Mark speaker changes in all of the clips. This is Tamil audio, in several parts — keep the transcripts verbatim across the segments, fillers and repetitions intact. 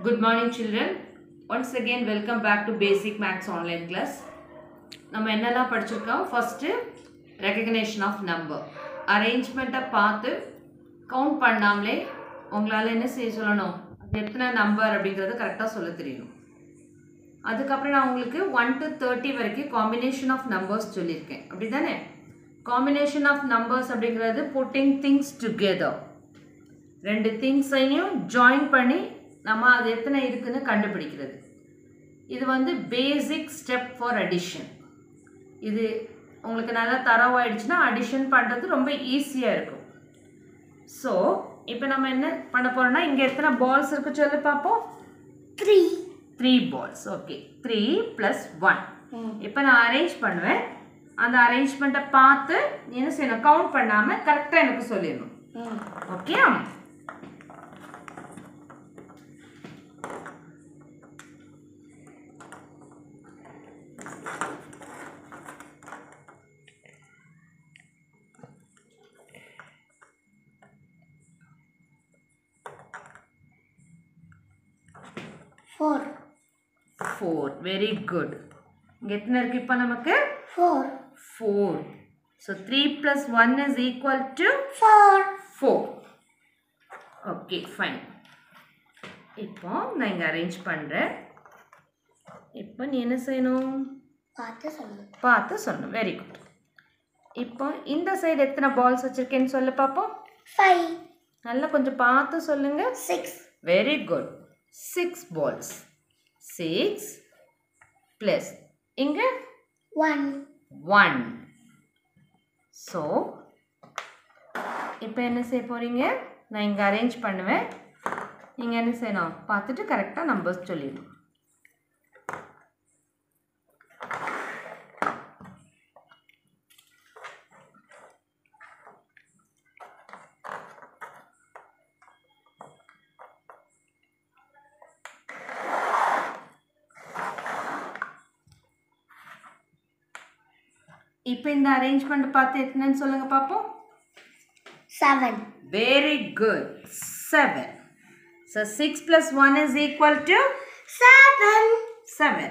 Speaker 1: Good morning children. Once again welcome back to Basic Maths online class. நம்ம என்னெல்லாம் படிச்சிருக்கோம்? First recognition of number. Arrangement பார்த்து கவுண்ட் பண்ணாமலே உங்களால என்ன செய்ய சொல்லணும்? அது எத்தனை நம்பர் அப்படிங்கறது கரெக்ட்டா சொல்ல தெரியணும். அதுக்கு அப்புறம் நான் உங்களுக்கு one to thirty வரைக்கும் combination of numbers சொல்லிருக்கேன். அப்படிதானே? Combination of numbers அப்படிங்கிறது putting things together. ரெண்டு திங்ஸையும் ஜாயின் பண்ணி நம்ம அது எத்தனை இருக்குன்னு கண்டுபிடிக்கிறது. இது வந்து பேசிக் ஸ்டெப் ஃபார் அடிஷன். இது உங்களுக்கு நல்லா தரவாயிடுச்சுன்னா அடிஷன் பண்ணுறது ரொம்ப ஈஸியாக இருக்கும். ஸோ இப்போ நம்ம என்ன பண்ண போகிறோம்னா இங்கே எத்தனை பால்ஸ் இருக்கு சொல்லி பார்ப்போம்.
Speaker 2: Three
Speaker 1: three balls. Okay, three plus one. இப்போ நான் அரேஞ்ச் பண்ணுவேன். அந்த அரேஞ்ச்மெண்ட்டை பார்த்து என்ன செய்யணும், கவுண்ட் பண்ணாமல் கரெக்டாக எனக்கு சொல்லிடணும். Okay,
Speaker 2: four
Speaker 1: four. Very good. இங்கே எத்தனை இருக்கு இப்போ நமக்கு?
Speaker 2: Four
Speaker 1: four. So three plus one is equal to
Speaker 2: four
Speaker 1: four. Okay, fine. இப்போ நான் இங்கே அரேஞ்ச் பண்ணுறேன். இப்போ நீ என்ன செய்யணும்?
Speaker 2: பார்த்து சொல்லணும்.
Speaker 1: பார்த்து சொல்லணும். Very good. இப்போ இந்த சைடு எத்தனை பால்ஸ் வச்சுருக்கேன்னு சொல்ல பார்ப்போம்.
Speaker 2: ஃபைவ்
Speaker 1: நல்லா கொஞ்சம் பார்த்து சொல்லுங்க.
Speaker 2: Six
Speaker 1: very good. Six balls. Six plus இங்கே
Speaker 2: ஒன்
Speaker 1: ஒன். ஸோ இப்போ என்ன செய்ய போகிறீங்க? நான் இங்கே அரேஞ்ச் பண்ணுவேன். நீங்கள் என்ன செய்யணும், பார்த்துட்டு கரெக்டாக நம்பர்ஸ் சொல்லிடணும். இப்போ இந்த அரேஞ்ச்மெண்ட் பார்த்து எத்தனைன்னு சொல்லுங்க பார்ப்போம்.
Speaker 2: Seven.
Speaker 1: Very good. Seven. So six plus one is equal to
Speaker 2: seven.
Speaker 1: Seven.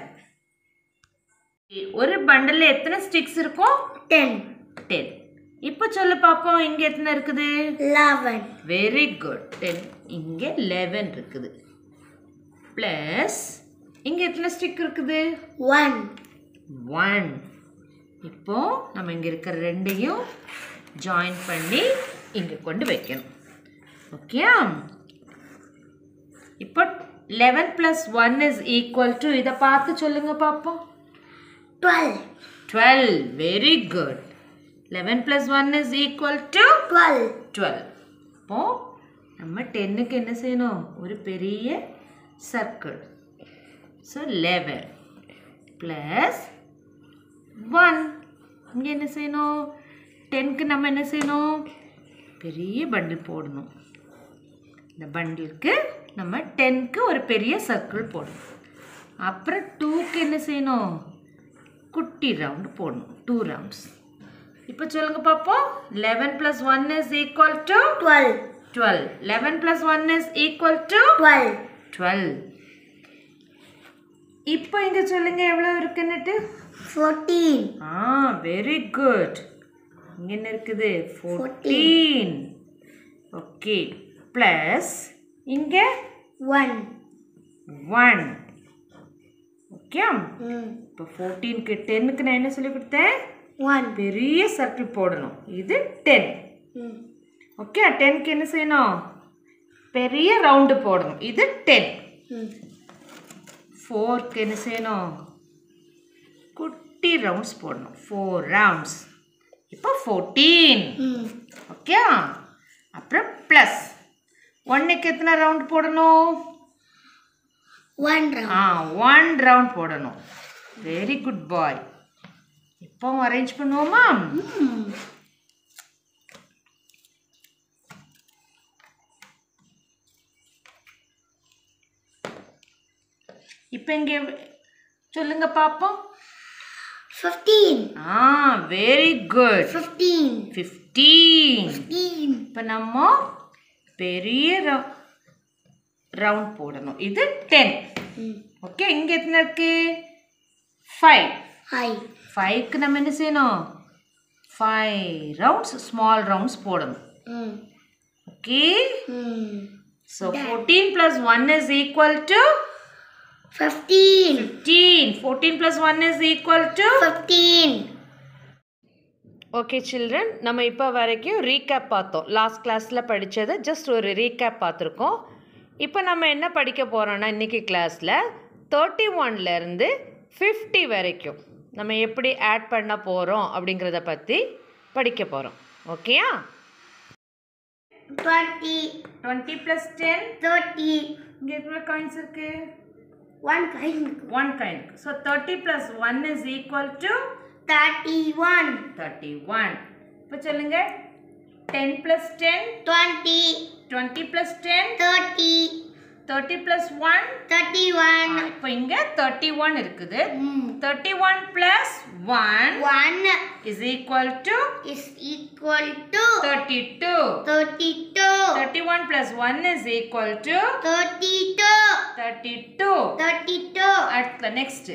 Speaker 1: ஒரு பண்டலில் எத்தனை ஸ்டிக்ஸ் இருக்கும்?
Speaker 2: டென்.
Speaker 1: டென். இப்போ சொல்லு பார்ப்போம், இங்கே எத்தனை இருக்குது?
Speaker 2: லெவன்.
Speaker 1: Very good. டென். இங்கே லெவன் இருக்குது. ப்ளஸ் இங்கே எத்தனை ஸ்டிக் இருக்குது?
Speaker 2: ஒன்.
Speaker 1: ஒன். இப்போ நம்ம இங்கே இருக்கிற ரெண்டையும் ஜாயின் பண்ணி இங்கே கொண்டு வைக்கணும். ஓகே, இப்போ eleven plus one is equal to, இதை பார்த்து சொல்லுங்க பார்ப்போம்.
Speaker 2: Twelve.
Speaker 1: Twelve. Very good. Eleven plus one is equal to
Speaker 2: twelve.
Speaker 1: Twelve. இப்போ நம்ம டென்னுக்கு என்ன செய்யணும்? ஒரு பெரிய circle. So eleven plus one. இங்கே என்ன செய்யணும்? டென்க்கு நம்ம என்ன செய்யணும்? பெரிய பண்டில் போடணும். இந்த பண்டிலுக்கு நம்ம டென்க்கு ஒரு பெரிய சர்க்கிள் போடணும். அப்புறம் டூக்கு என்ன செய்யணும்? குட்டி ரவுண்டு போடணும். Two rounds. இப்போ சொல்லுங்க பார்ப்போம். Eleven plus one is equal to
Speaker 2: twelve.
Speaker 1: Twelve. Eleven plus one is equal to
Speaker 2: twelve.
Speaker 1: Twelve. இப்போ இங்கே சொல்லுங்க எவ்வளோ இருக்குன்னுட்டு.
Speaker 2: ஃபோர்டீன்.
Speaker 1: Ah, very good. இங்கே என்ன இருக்குது? ஃபோர்டீன். ஓகே, ப்ளஸ் இங்கே
Speaker 2: ஒன்.
Speaker 1: ஒன். ஓகே, இப்போ ஃபோர்டீனுக்கு டென்னுக்கு நான் என்ன சொல்லி கொடுத்தேன்?
Speaker 2: ஒன்.
Speaker 1: பெரிய சர்க்கிள் போடணும். இது டென். ஓகே, டென்க்கு என்ன செய்யணும்? பெரிய ரவுண்டு போடணும். இது டென். ஃபோர்க்கு என்ன செய்யணும்? குட்டி ரவுண்ட்ஸ் போடணும். Four rounds. இப்போ ஃபோர்டீன். ஓகே, அப்புறம் ப்ளஸ் ஒன்னுக்கு எத்தனை ரவுண்ட் போடணும்?
Speaker 2: ஒன்
Speaker 1: ஆ, ஒன் ரவுண்ட் போடணும். Very good boy. இப்போ அரேஞ்ச் பண்ணுவோமா? இப்போ இங்கே சொல்லுங்க பார்ப்போம்.
Speaker 2: Fifteen.
Speaker 1: Ah, very good.
Speaker 2: Fifteen.
Speaker 1: Fifteen.
Speaker 2: Fifteen.
Speaker 1: இப்போ நம்ம பெரிய ரவுண்ட் போடணும். இது ten. ஓகே, இங்க எத்தனை இருக்கு? five. five க்கு நம்ம என்ன செய்யணும்? five rounds, small rounds போடணும். Okay, so fourteen plus one is equal to
Speaker 2: fifteen.
Speaker 1: fifteen. fourteen plus one is equal to
Speaker 2: fifteen.
Speaker 1: Okay children, நம்ம இப்போ வரைக்கும் ரீகேப் பார்த்தோம். லாஸ்ட் கிளாஸில் படித்ததை ஜஸ்ட் ஒரு ரீகேப் பார்த்துருக்கோம். இப்போ நம்ம என்ன படிக்க போகிறோன்னா இன்றைக்கி கிளாஸில் தேர்ட்டி ஒன்லேருந்து ஃபிஃப்டி வரைக்கும் நம்ம எப்படி ஆட் பண்ண போகிறோம் அப்படிங்கிறத பற்றி படிக்க போகிறோம். ஓகேயா?
Speaker 2: twenty.
Speaker 1: twenty plus ten.
Speaker 2: thirty.
Speaker 1: இங்கே எவ்வளோ காயின்ஸ் இருக்குது?
Speaker 2: one coin.
Speaker 1: one coin. So thirty plus one is equal to
Speaker 2: thirty-one.
Speaker 1: thirty-one. இப்போ சொல்லுங்க. ten plus ten.
Speaker 2: twenty.
Speaker 1: twenty plus ten.
Speaker 2: thirty.
Speaker 1: thirty plus one.
Speaker 2: thirty-one.
Speaker 1: இப்போ இங்க thirty-one இருக்குது. thirty-one plus one
Speaker 2: one
Speaker 1: is equal to
Speaker 2: is equal to
Speaker 1: thirty-two.
Speaker 2: thirty-two.
Speaker 1: thirty-one plus one is equal to
Speaker 2: thirty-two.
Speaker 1: thirty-two.
Speaker 2: thirty-two.
Speaker 1: At the next.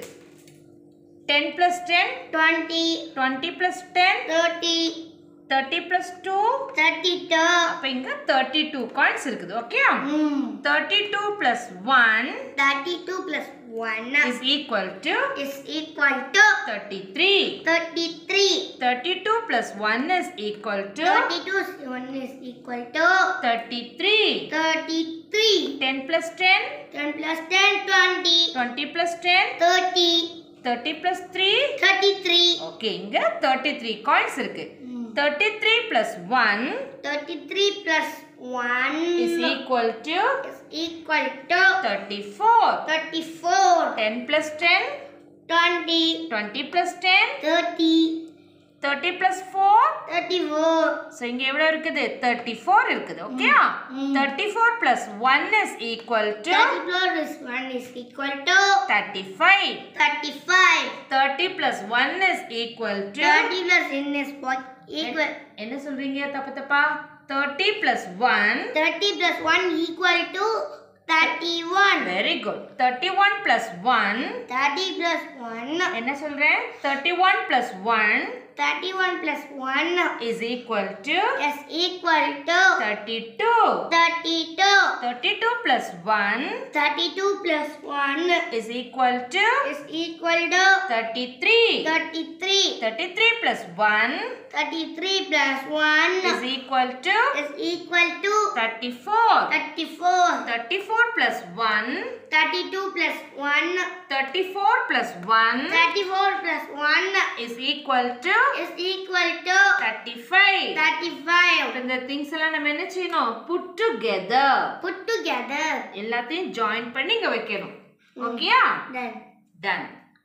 Speaker 1: ten plus ten.
Speaker 2: twenty.
Speaker 1: twenty plus ten.
Speaker 2: thirty.
Speaker 1: thirty plus two.
Speaker 2: thirty-two.
Speaker 1: அப்ப இங்க thirty-two coins இருக்குது. Okay?
Speaker 2: Hmm.
Speaker 1: thirty-two plus one
Speaker 2: thirty-two plus one
Speaker 1: is equal to
Speaker 2: is equal to
Speaker 1: thirty-three.
Speaker 2: thirty-three.
Speaker 1: thirty-two plus one is equal to
Speaker 2: thirty-two plus one is equal to
Speaker 1: thirty-three.
Speaker 2: thirty-three.
Speaker 1: ten plus ten.
Speaker 2: ten plus ten, twenty.
Speaker 1: twenty plus ten.
Speaker 2: thirty.
Speaker 1: thirty plus three.
Speaker 2: thirty-three.
Speaker 1: Okay, இங்க thirty-three coins இருக்கு. thirty-three plus one
Speaker 2: thirty-three plus one
Speaker 1: is equal to
Speaker 2: is equal to
Speaker 1: thirty-four.
Speaker 2: thirty-four.
Speaker 1: ten plus ten.
Speaker 2: twenty.
Speaker 1: twenty plus ten.
Speaker 2: thirty.
Speaker 1: thirty plus four.
Speaker 2: thirty-four.
Speaker 1: So இங்க எவ்வளவு இருக்குது? thirty-four இருக்குது. ஓகேயா? thirty-four plus one is equal to
Speaker 2: thirty-four plus one is equal to
Speaker 1: thirty-five.
Speaker 2: thirty-five.
Speaker 1: thirty plus one is equal to
Speaker 2: thirty plus n is what equal
Speaker 1: என்ன சொல்றீங்க? தப்பு தப்பா? thirty plus one.
Speaker 2: thirty plus one equal to thirty-one.
Speaker 1: Very good. thirty-one plus one.
Speaker 2: thirty plus one.
Speaker 1: என்ன சொல்றேன்? thirty-one plus one
Speaker 2: thirty-one plus one
Speaker 1: is equal to
Speaker 2: is equal to
Speaker 1: thirty-two.
Speaker 2: thirty-two.
Speaker 1: thirty-two plus one
Speaker 2: thirty-two plus one
Speaker 1: is equal to
Speaker 2: is equal to
Speaker 1: thirty-three.
Speaker 2: thirty-three.
Speaker 1: thirty-three plus one
Speaker 2: thirty-three plus one
Speaker 1: is equal to
Speaker 2: is equal to
Speaker 1: thirty-four.
Speaker 2: thirty-four.
Speaker 1: thirty-four plus one.
Speaker 2: thirty-two plus one.
Speaker 1: thirty-four plus one
Speaker 2: thirty-four plus one
Speaker 1: is equal to
Speaker 2: is equal to
Speaker 1: thirty-five.
Speaker 2: thirty-five.
Speaker 1: இந்த things எல்லாம் நம்ம என்ன செய்யணும்? Put together.
Speaker 2: Put together.
Speaker 1: எல்லாத்தையும் join பண்ணி இங்க வைக்கணும். ஓகேயா?
Speaker 2: Done.
Speaker 1: Done.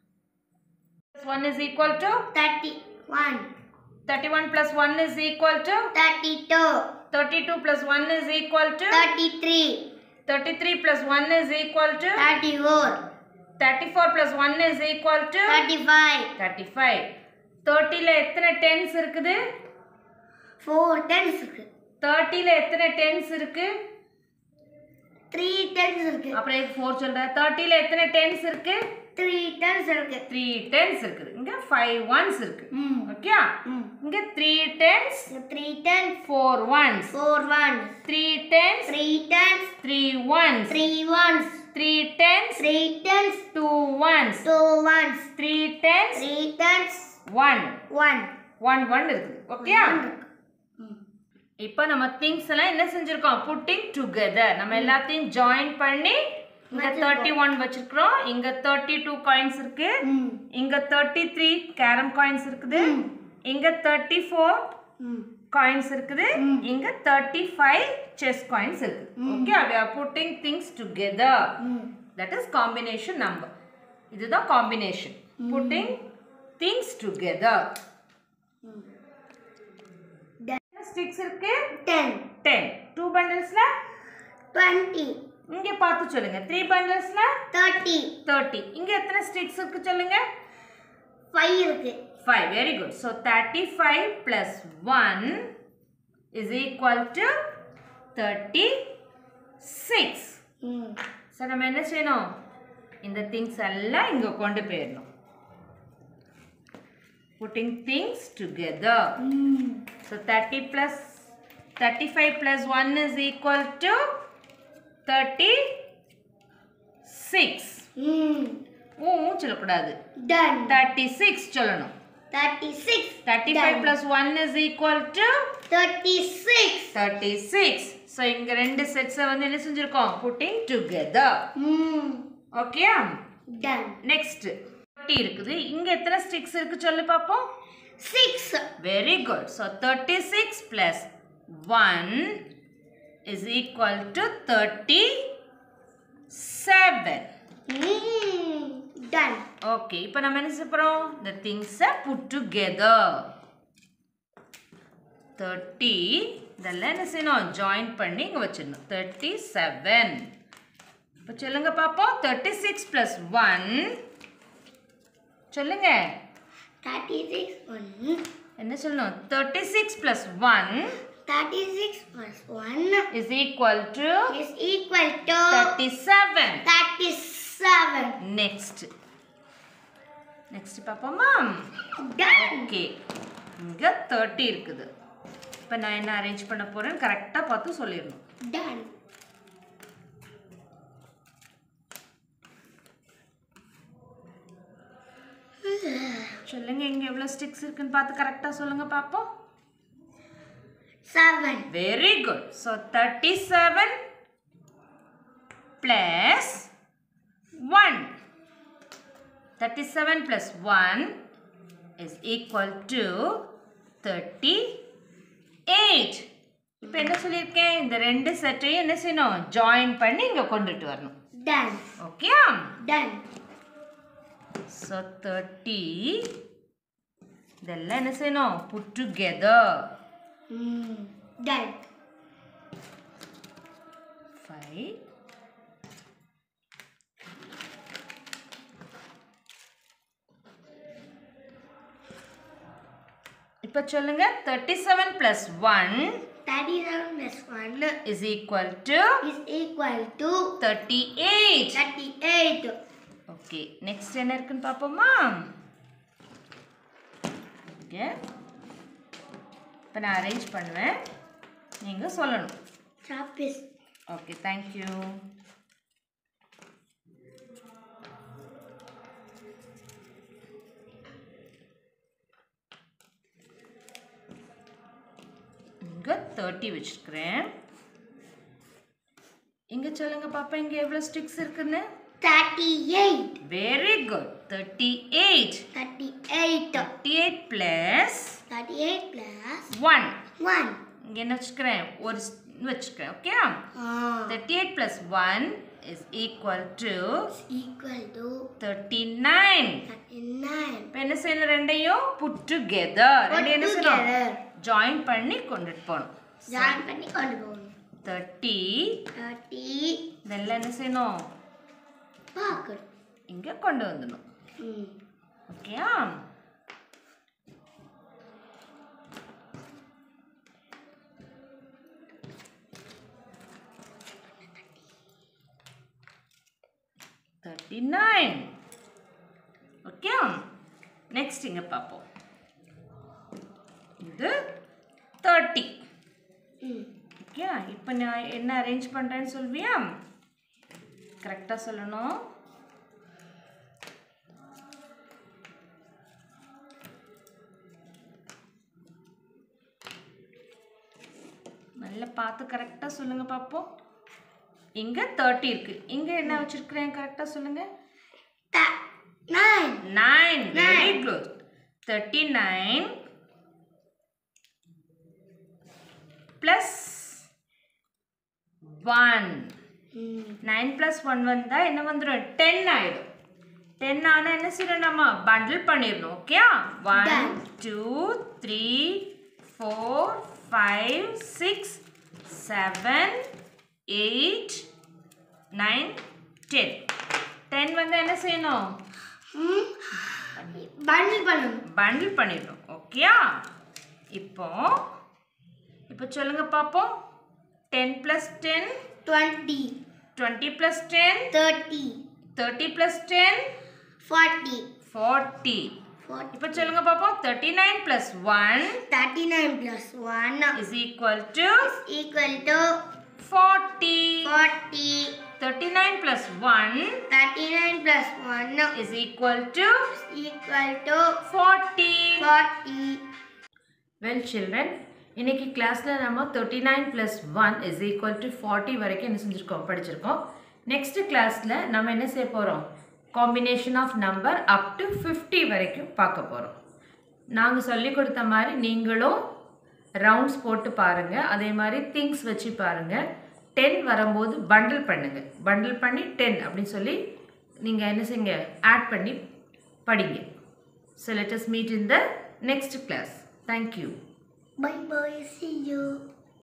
Speaker 1: one is equal to
Speaker 2: thirty-one.
Speaker 1: thirty-one plus one is equal to
Speaker 2: thirty-two.
Speaker 1: thirty-two plus one is equal to
Speaker 2: thirty-three.
Speaker 1: thirty-three plus one is equal to
Speaker 2: thirty-four.
Speaker 1: thirty-four plus one is equal to
Speaker 2: thirty-five.
Speaker 1: thirty-five. thirty ல எத்தனை tens இருக்குது?
Speaker 2: four tens இருக்கு.
Speaker 1: thirty ல எத்தனை tens இருக்கு?
Speaker 2: three tens இருக்கு.
Speaker 1: அப்புறம் எதுக்கு four சொல்ற? thirty ல எத்தனை tens இருக்கு?
Speaker 2: three tens இருக்கு.
Speaker 1: three tens இருக்குது. இங்க five ones இருக்கு.
Speaker 2: ம்.
Speaker 1: ஓகேயா? இங்க three tens,
Speaker 2: three tens,
Speaker 1: four ones.
Speaker 2: four ones.
Speaker 1: three tens,
Speaker 2: three tens,
Speaker 1: three ones.
Speaker 2: three ones.
Speaker 1: three tens,
Speaker 2: three tens,
Speaker 1: two ones.
Speaker 2: two ones.
Speaker 1: three tens,
Speaker 2: three tens,
Speaker 1: one.
Speaker 2: one.
Speaker 1: one one இருக்குது. ஓகேயா?
Speaker 2: one இருக்கு.
Speaker 1: இப்போ நம்ம things எல்லாம் என்ன செஞ்சிருக்கோம்? putting together. நம்ம எல்லாத்தையும் join பண்ணி இங்க thirty-one வச்சிருக்கோம். இங்க thirty-two coins இருக்கு. இங்க thirty-three carom coins இருக்குது. இங்க thirty-four coins இருக்குது. இங்க thirty-five chess coins இருக்கு. Okay, we are putting things together. That is combination number. இதுதான் combination. Putting things together. Sticks இருக்கு
Speaker 2: ten.
Speaker 1: ten. two bundlesல
Speaker 2: twenty.
Speaker 1: இங்க பார்த்து சொல்லுங்க. three bundlesல
Speaker 2: thirty.
Speaker 1: thirty. இங்க எத்தனை sticks இருக்கு சொல்லுங்க?
Speaker 2: five இருக்கு.
Speaker 1: five. Very good. So thirty-five plus one is equal to thirty-six. So நம்ம என்ன செய்யணும், இந்த திங்ஸ் எல்லாம் இங்கே கொண்டு போயிடணும். putting things together. So thirty plus thirty-five plus one is equal to thirty-six. ஊ சொல்லக்கூடாது,
Speaker 2: Done.
Speaker 1: thirty-six சொல்லணும்.
Speaker 2: thirty-six.
Speaker 1: thirty-five plus one is equal to
Speaker 2: thirty-six.
Speaker 1: thirty-six. So இங்க ரெண்டு செட்ஸை வந்து என்ன செஞ்சிருக்கோம், putting together. Okay,
Speaker 2: Done.
Speaker 1: Next thirty இருக்குது. இங்க எத்தனை ஸ்டிக்ஸ் இருக்கு சொல்லு பாப்போம்.
Speaker 2: Six.
Speaker 1: Very good. So thirty-six plus one is equal to thirty-seven.
Speaker 2: Mm. Done.
Speaker 1: Okay, இப்போ நம்ம என்ன செய்ய போறோம், the things are put together. thirty இதெல்லாம் என்ன செய்யணும், ஜாயின் பண்ணி இங்க வச்சிடணும். thirty-seven. இப்போ சொல்லுங்க பாப்போம், thirty-six plus one சொல்லுங்க.
Speaker 2: thirty-six. One.
Speaker 1: என்ன சொல்லணும், thirty-six plus one
Speaker 2: thirty-six plus one
Speaker 1: is equal to
Speaker 2: is equal to
Speaker 1: thirty-seven.
Speaker 2: thirty-seven.
Speaker 1: Next. Next பாப்போமா.
Speaker 2: Done.
Speaker 1: ஓகே, இங்க thirty இருக்குது. இப்போ நான் என்ன அரேஞ்ச் பண்ண போறேன் கரெக்டா பார்த்து சொல்லிடணும்.
Speaker 2: Done.
Speaker 1: சொல்லுங்க, இங்க எவ்வளவு ஸ்டிக்ஸ் இருக்குன்னு பார்த்து கரெக்டா சொல்லுங்க பாப்போம்.
Speaker 2: Seven.
Speaker 1: Very good. So thirty-seven plus one. thirty-seven plus one is equal to thirty-eight. இப்போ என்ன சொல்லியிருக்கேன், இந்த ரெண்டு செட்டையும் என்ன செய்யணும், ஜாயின் பண்ணி இங்க கொண்டுட்டு வரணும்.
Speaker 2: Done.
Speaker 1: Okay,
Speaker 2: Done.
Speaker 1: so thirty இதெல்லாம் என்ன செய்யணும், put together.
Speaker 2: Mm. Done.
Speaker 1: five இப்போ சொல்லுங்க, thirty-seven plus one
Speaker 2: thirty-seven plus one
Speaker 1: is equal to
Speaker 2: is equal to
Speaker 1: thirty-eight.
Speaker 2: thirty-eight.
Speaker 1: Okay, next என்ன இருக்குன்னு பாப்போமா. ஓகே, இப்போ நான் அரேஞ்ச் பண்ணுவேன், நீங்க சொல்லணும்.
Speaker 2: Choppies.
Speaker 1: Okay, thank you. இங்க thirty வச்சிருக்கிறேன். இங்க சொல்லுங்க பாப்பா, இங்க எவ்வளவு ஸ்டிக்ஸ் இருக்குன்னு.
Speaker 2: thirty-eight.
Speaker 1: Very good. thirty-eight.
Speaker 2: thirty-eight.
Speaker 1: thirty-eight plus
Speaker 2: thirty-eight plus
Speaker 1: one.
Speaker 2: one.
Speaker 1: இங்க என்ன வச்சுக்கிறேன், ஒரு வச்சுக்கிறேன். Okay,
Speaker 2: Ah.
Speaker 1: thirty-eight plus one is equal to
Speaker 2: Equal to
Speaker 1: thirty-nine.
Speaker 2: thirty-nine.
Speaker 1: இப்போ என்ன செய்யணும், ரெண்டையும் put together. ரெண்டையும் என்ன செய்யணும்,
Speaker 2: together.
Speaker 1: ஜாயின் பண்ணி கொண்டுட்டு போகணும்.
Speaker 2: Join பண்ணி கொண்டு போகணும்.
Speaker 1: thirty
Speaker 2: thirty.
Speaker 1: இதெல்லாம் என்ன செய்யணும்,
Speaker 2: பார்க்கணும்.
Speaker 1: இங்க கொண்டு வந்துடணும்.
Speaker 2: ம்.
Speaker 1: ஓகேயா, thirty-nine. ஓகே, நெக்ஸ்ட் இங்க பார்ப்போம். இது thirty.
Speaker 2: ம்.
Speaker 1: ஓகே, இப்போ நான் என்ன அரேஞ்ச் பண்றேன்னு சொல்வியா, கரெக்டா சொல்லணும். நல்லா பார்த்து கரெக்டா சொல்லுங்க பாப்போம். இங்க thirty இருக்கு, இங்க என்ன வச்சிருக்கேன் கரெக்டா சொல்லுங்க.
Speaker 2: Ta- nine.
Speaker 1: nine. Very good. thirty-nine plus one.
Speaker 2: ம்.
Speaker 1: nine plus one வந்தா என்ன வந்துரும், ten ஆயிடும். ten ஆனா என்ன செய்யணும், நம்ம பண்டில் பண்ணிடணும். Okay, one
Speaker 2: Done.
Speaker 1: two three four five six seven eight nine ten. ten வந்தா என்ன செய்யணும்,
Speaker 2: ம். பண்டில் பண்ணணும்.
Speaker 1: பண்டில் பண்ணிடணும். ஓகே, இப்போ இப்போ சொல்லுங்க பாப்போம். ten plus ten
Speaker 2: twenty.
Speaker 1: twenty plus ten,
Speaker 2: thirty.
Speaker 1: thirty plus ten,
Speaker 2: forty.
Speaker 1: forty.
Speaker 2: forty.
Speaker 1: இப்போ சொல்லுங்க பாப்போம். thirty-nine plus one
Speaker 2: thirty-nine plus one
Speaker 1: is equal to
Speaker 2: is equal to
Speaker 1: forty.
Speaker 2: forty.
Speaker 1: thirty-nine plus one
Speaker 2: thirty-nine plus one
Speaker 1: is equal to
Speaker 2: is equal to
Speaker 1: forty.
Speaker 2: forty.
Speaker 1: Well children, இன்னைக்கு கிளாஸ்ல நம்ம thirty-nine plus one is equal to forty வரைக்கும் என்ன செஞ்சிருக்கோம் படிச்சிருக்கோம். நெக்ஸ்ட் கிளாஸ்ல நம்ம என்ன செய்ய போறோம்? Combination of number up to fifty வரைக்கும் பார்க்க போறோம். நாங்க சொல்லி கொடுத்த மாதிரி நீங்களும் ரவுண்ட்ஸ் போட்டு பாருங்க. அதே மாதிரி திங்ஸ் வச்சு பாருங்க. ten வரும்போது பண்டில் பண்ணுங்க. பண்டில் பண்ணி ten அப்படின்னு சொல்லி நீங்க என்ன செய்யுங்க? ஆட் பண்ணி படிங்க. So let us meet in the next class. Thank you.
Speaker 2: Bye bye. See you.